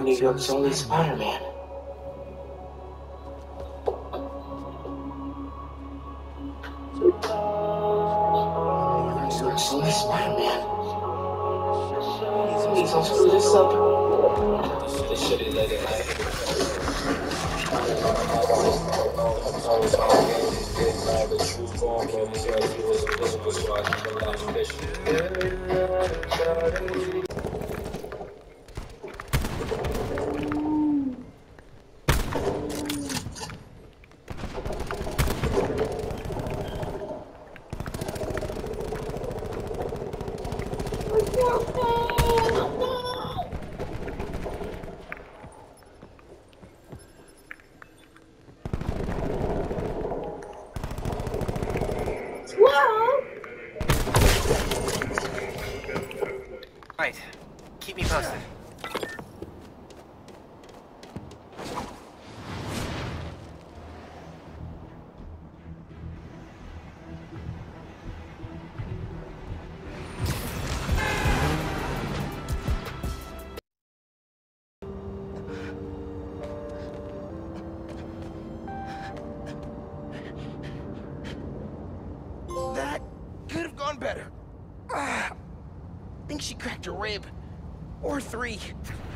New York's only Spider-Man. New York's only Spider-Man. Please don't screw this up. This shit is like Right. Keep me posted. That could have gone better. I think she cracked a rib. Or 3.